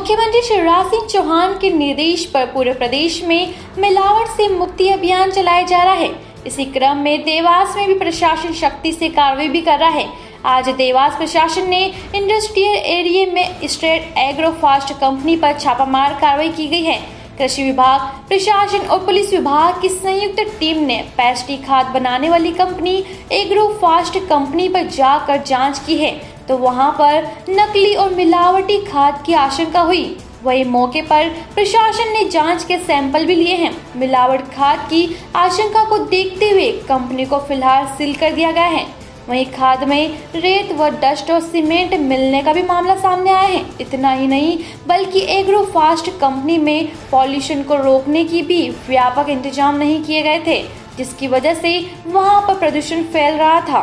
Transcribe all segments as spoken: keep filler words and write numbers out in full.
मुख्यमंत्री शिवराज सिंह चौहान के निर्देश पर पूरे प्रदेश में मिलावट से मुक्ति अभियान चलाया जा रहा है। इसी क्रम में देवास में भी प्रशासन शक्ति से कार्रवाई भी कर रहा है। आज देवास प्रशासन ने इंडस्ट्रियल एरिया में स्टेट एग्रो फास्ट कंपनी पर छापामार कार्रवाई की गई है। कृषि विभाग, प्रशासन और पुलिस विभाग की संयुक्त टीम ने पेस्टी खाद बनाने वाली कंपनी एग्रो फास्ट कंपनी पर जाकर जांच की है, तो वहां पर नकली और मिलावटी खाद की आशंका हुई। वही मौके पर प्रशासन ने जांच के सैंपल भी लिए हैं। मिलावट खाद की आशंका को देखते हुए कंपनी को फिलहाल सील कर दिया गया है। वहीं खाद में रेत व डस्ट और सीमेंट मिलने का भी मामला सामने आया है। इतना ही नहीं बल्कि एग्रो फास्ट कंपनी में पॉल्यूशन को रोकने की भी व्यापक इंतजाम नहीं किए गए थे, जिसकी वजह से वहां पर प्रदूषण फैल रहा था।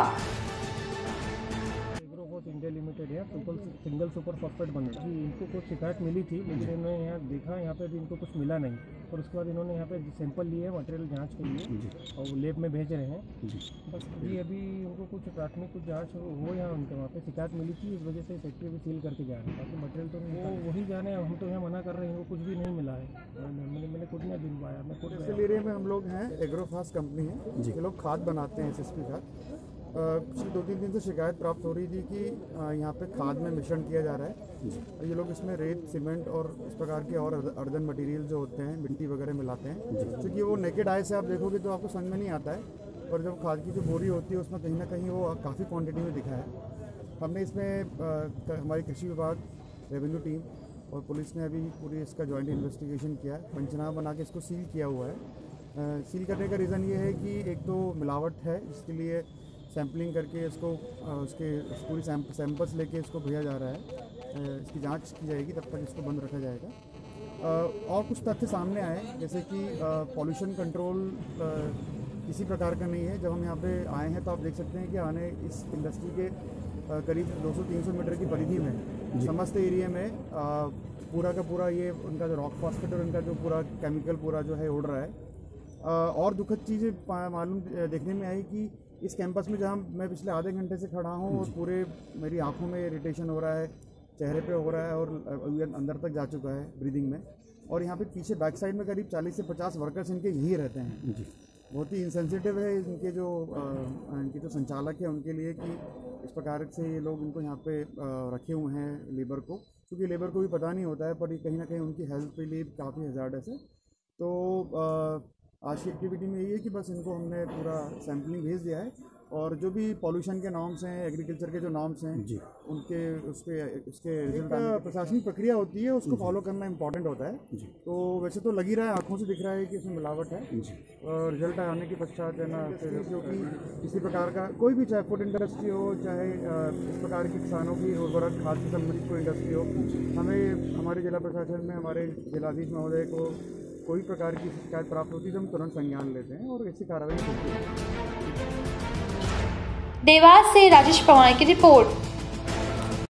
इंडिया लिमिटेड है, सिंपल सिंगल सुपर फॉस्फेट बन रहा है। इनको कुछ शिकायत मिली थी, लेकिन इन्होंने यहाँ देखा, यहाँ पे भी इनको कुछ मिला नहीं, और उसके बाद इन्होंने यहाँ पे सैंपल लिए मटेरियल जांच के लिए और वो लैब में भेज रहे हैं। बस अभी अभी उनको कुछ प्राथमिक कुछ जांच हो यहाँ उनके वहाँ पे शिकायत मिली थी, इस वजह से फैक्ट्री भी सील करके जा रहे हैं। बाकी मटेरियल तो वो वही जाने, हम तो यहाँ मना कर रहे हैं, वो कुछ भी नहीं मिला है। मैंने मैंने खुद नहीं दिन पाया। मैं खुद एरिया में हम लोग हैं, एग्रोफास्ट कंपनी है, ये लोग खाद बनाते हैं, एस एस पी खाद। पिछले दो तीन दिन से शिकायत प्राप्त हो रही थी कि यहाँ पे खाद में मिश्रण किया जा रहा है। ये लोग इसमें रेत, सीमेंट और इस प्रकार के और अर्दन मटेरियल जो होते हैं, मिट्टी वगैरह मिलाते हैं। क्योंकि वो नेकेड आई से आप देखोगे तो आपको समझ में नहीं आता है, पर जब खाद की जो बोरी होती है उसमें कहीं ना कहीं वो काफ़ी क्वान्टिटी में दिखा है। हमने इसमें हमारी कृषि विभाग, रेवेन्यू टीम और पुलिस ने अभी पूरी इसका जॉइंट इन्वेस्टिगेशन किया, पंचनामा बना के इसको सील किया हुआ है। सील करने का रीज़न ये है कि एक तो मिलावट है, इसके लिए सैम्पलिंग करके इसको उसके पूरी सैंपल्स लेके इसको भेजा जा रहा है। इसकी जांच की जाएगी, तब तक इसको बंद रखा जाएगा। और कुछ तथ्य सामने आए, जैसे कि पॉल्यूशन कंट्रोल किसी प्रकार का नहीं है। जब हम यहाँ पे आए हैं तो आप देख सकते हैं कि आने इस इंडस्ट्री के करीब दो सौ तीन सौ मीटर की परिधि में समस्त एरिया में पूरा का पूरा ये उनका जो रॉक फॉस्फेट और उनका जो पूरा केमिकल पूरा जो है उड़ रहा है। और दुखद चीज़ मालूम देखने में आई कि इस कैंपस में जहाँ मैं पिछले आधे घंटे से खड़ा हूँ और पूरे मेरी आंखों में इरिटेशन हो रहा है, चेहरे पे हो रहा है और अंदर तक जा चुका है ब्रीदिंग में। और यहाँ पे पीछे बैक साइड में करीब चालीस से पचास वर्कर्स इनके यहीं रहते हैं। बहुत ही इंसेंसिटिव है इनके जो इनके जो संचालक है उनके लिए कि इस प्रकार से ये लोग इनको यहाँ पे रखे हुए हैं लेबर को, क्योंकि लेबर को भी पता नहीं होता है, पर ये कहीं ना कहीं उनकी हेल्थ के लिए काफ़ी हज़ार्डस है। तो आज की एक्टिविटी में यही है कि बस इनको हमने पूरा सैम्पलिंग भेज दिया है, और जो भी पॉल्यूशन के नॉर्म्स हैं, एग्रीकल्चर के जो नॉर्म्स हैं जी, उनके उसके उसके रिजल्ट प्रशासनिक प्रक्रिया होती है, उसको फॉलो करना इंपॉर्टेंट होता है जी। तो वैसे तो लगी रहा है, आंखों से दिख रहा है कि इसमें मिलावट है जी। और रिजल्ट आने के पश्चात है ना, फिर क्योंकि किसी प्रकार का कोई भी, चाहे फूड इंडस्ट्री हो, चाहे इस प्रकार की किसानों की उर्वरक खाद से संबंधित कोई इंडस्ट्री हो, हमें हमारे जिला प्रशासन में हमारे जिलाधीश महोदय को कोई प्रकार की शिकायत प्राप्त होती है तो हम तुरंत संज्ञान लेते हैं और ऐसी कार्रवाई होती है। देवास से राजेश पवार की रिपोर्ट।